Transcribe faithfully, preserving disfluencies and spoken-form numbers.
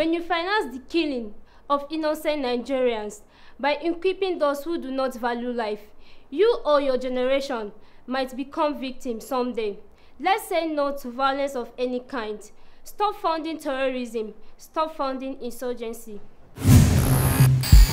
When you finance the killing of innocent Nigerians by equipping those who do not value life, you or your generation might become victims someday. Let's say no to violence of any kind. Stop funding terrorism. Stop funding insurgency.